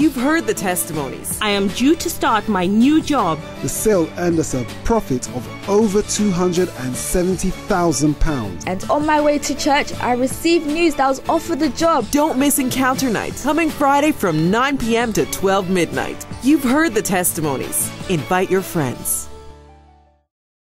You've heard the testimonies. I am due to start my new job. The sale earned us a profit of over £270,000. And on my way to church, I received news that I was offered the job. Don't miss Encounter Night, coming Friday from 9 p.m. to 12 midnight. You've heard the testimonies. Invite your friends.